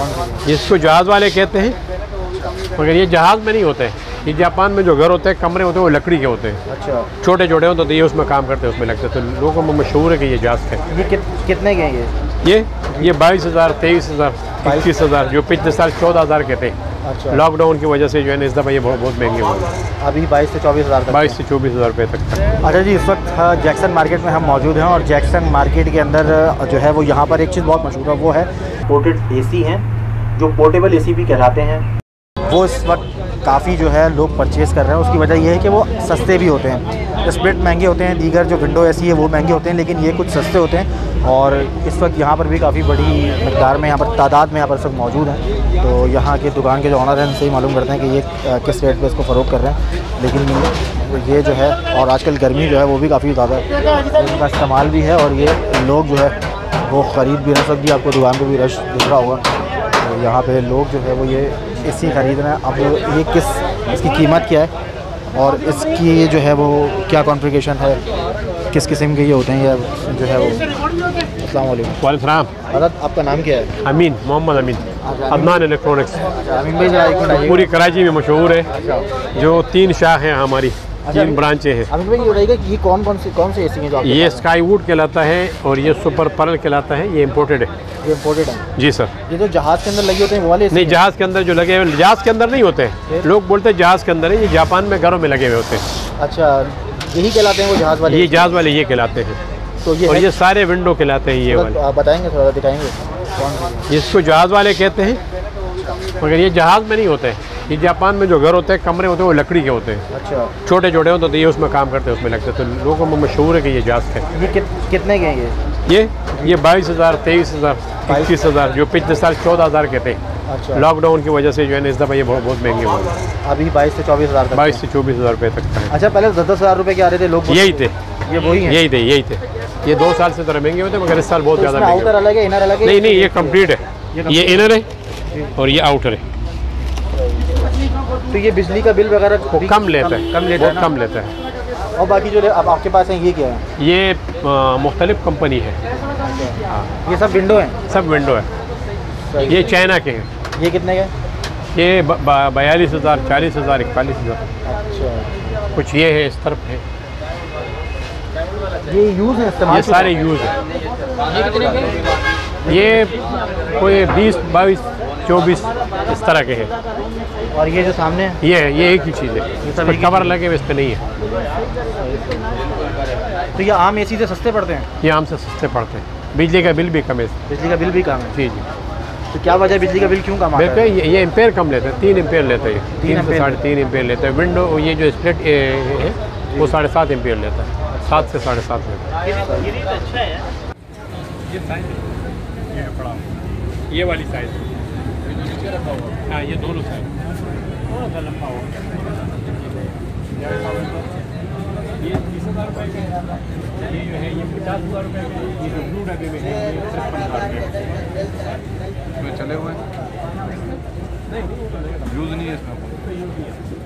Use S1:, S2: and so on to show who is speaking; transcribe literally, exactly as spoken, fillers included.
S1: जिसको जहाज़ वाले कहते हैं, मगर ये जहाज़ में नहीं होते हैं। ये जापान में जो घर होते हैं, कमरे होते हैं, वो लकड़ी के होते हैं। अच्छा। छोटे छोटे होते तो ये उसमें काम करते हैं, उसमें लगते हैं। तो लोगों में मशहूर है कि ये जहाज़ है।
S2: ये कित, कितने के हैं ये
S1: ये ये बाईस हज़ार तेईस हज़ार पच्चीस हज़ार जो पिछले साल चौदह हज़ार के थे। अच्छा। लॉकडाउन की वजह से जो है ना इस दफ़ा ये बहुत बहुत महंगे हुए।
S2: अभी बाईस से चौबीस हज़ार
S1: बाईस से चौबीस हज़ार रुपये तक था।
S2: अच्छा जी, इस वक्त जैक्सन मार्केट में हम मौजूद हैं और जैक्सन मार्केट के अंदर जो है वो यहाँ पर एक चीज़ बहुत मशहूर है, वो है पोर्टेड एसी हैं, जो पोर्टेबल एसी भी कहलाते हैं। वो इस वक्त काफ़ी जो है लोग परचेज़ कर रहे हैं। उसकी वजह यह है कि वो सस्ते भी होते हैं। स्प्लिट महंगे होते हैं, दीगर जो विंडो एसी है वो महंगे होते हैं, लेकिन ये कुछ सस्ते होते हैं। और इस वक्त यहाँ पर भी काफ़ी बड़ी मकदार में यहाँ पर तादाद में यहाँ पर सब मौजूद हैं। तो यहाँ के दुकान के जो ऑनर हैं उनसे ही मालूम करते हैं कि ये किस रेट पे इसको फ़रोख्त कर रहे हैं। लेकिन ये जो है, और आजकल गर्मी जो है वो भी काफ़ी ज़्यादा इनका इस्तेमाल भी है, और ये लोग जो है वो ख़रीद भी रह सकती है। आपको दुकान पर भी रश दिख रहा होगा। तो यहाँ पे लोग जो है वो ये एसी ख़रीद रहे हैं। अब ये किस इसकी कीमत क्या है और इसकी जो है वो क्या कॉन्फ़िगरेशन है, किस किस्म के ये होते हैं, या जो है वो। अस्सलाम वालेकुम।
S1: वालेकुम सलाम।
S2: हज़रत आपका नाम क्या है?
S1: अमीन, मोहम्मद अमीन, अदनान इलेक्ट्रॉनिक्स।
S2: अमीन भाई जरा एक मिनट,
S1: पूरी कराची में मशहूर है। जो तीन शाख हैं हमारी, तीन ब्रांचें हैं।
S2: अमीन भाई ये बताइएगा कि ये कौन कौन सी कौन से एसी हैं जो आपके
S1: ये स्काईवुड कहलाता है और ये सुपर पर्ल कहलाता है। ये इम्पोर्टेड है।
S2: ये इम्पोर्टेड है जी
S1: सर।
S2: ये जो जहाज़ के अंदर लगे होते हैं वो वाले?
S1: नहीं, जहाज़ के अंदर जो लगे हुए, जहाज़ के अंदर नहीं होते हैं। लोग बोलते हैं जहाज़ के अंदर है, ये जापान में घरों में लगे हुए होते हैं।
S2: अच्छा, यही कहलाते हैं वो जहाज़ वाले?
S1: ये जहाज़ वाले ये कहलाते हैं।
S2: तो ये
S1: और ये सारे विंडो कहलाते हैं। ये वाले
S2: आप बताएंगे, थोड़ा दिखाएंगे कौन से?
S1: जिसको जहाज़ वाले कहते हैं, मगर ये जहाज़ में नहीं होते हैं। ये जापान में जो घर होते हैं, कमरे होते हैं, वो लकड़ी के होते हैं। अच्छा। छोटे छोटे होते तो ये उसमें काम करते हैं, उसमें लगते हैं। तो लोगों में मशहूर है कि ये जहाज़ है।
S2: ये कित, कितने के हैं ये
S1: ये ये बाईस हज़ार तेईस हज़ार पच्चीस हज़ार जो पिछले साल चौदह हज़ार के थे। अच्छा। लॉकडाउन की वजह से जो है ना इस दफ़ा ये बहुत बहुत महंगे हुए।
S2: अभी बाईस से चौबीस हज़ार तक
S1: बाईस से चौबीस हज़ार रुपये तक था।
S2: अच्छा, पहले दस दस हज़ार रुपये के आ रहे थे लोग?
S1: यही थे,
S2: ये वही
S1: यही थे यही थे ये दो साल से थोड़ा महंगे होते, मगर इस साल बहुत ज़्यादा महंगे।
S2: आउटर अलग है, इनर अलग है?
S1: नहीं नहीं, ये कम्प्लीट है। ये इनर है और ये आउटर है।
S2: तो ये बिजली का बिल वगैरह
S1: कम लेता है, कम लेता है, कम लेता है।
S2: और बाकी जो अब आपके पास है ये क्या है?
S1: ये मुख्तलिफ कंपनी है। हाँ,
S2: ये सब विंडो हैं?
S1: सब विंडो है। ये चाइना के हैं।
S2: ये कितने के?
S1: ये बयालीस हज़ार चालीस हज़ार इकतालीस हज़ार।
S2: अच्छा।
S1: कुछ ये है, इस तरफ है।
S2: ये यूज़ है, इस्तेमाल?
S1: ये सारे यूज़ है। ये कोई बीस बाईस चौबीस इस तरह के हैं।
S2: और ये जो सामने है
S1: ये ये एक ही चीज़ है। इस पर कवर लगे हुए, इस पर नहीं है।
S2: तो ये आम एसी से सस्ते पड़ते हैं?
S1: ये आम से सस्ते पड़ते हैं। बिजली का बिल भी कम है।
S2: बिजली का बिल भी कम है?
S1: जी जी।
S2: तो क्या वजह बिजली का बिल क्यों कम आता है?
S1: ये, ये एम्पेयर कम लेते हैं, तीन एम्पेयर लेते हैं। तीन से साढ़े तीन एम्पेयर लेते हैं। विंडो ये जो स्प्लिट है वो साढ़े सात एम्पेयर लेता है। सात से साढ़े सात लेता है। ये वाली साइज, हाँ ये दोनों साइज थोड़ा सा लंबा हो गया। ये तीस हज़ार रुपये का, ये जो है ये पचास हज़ार रुपये का। ये जो ब्लू डब्बे में है ये तिरपन हज़ार रुपये में चले हुए हैं। नहीं यूज़ नहीं है इसमें।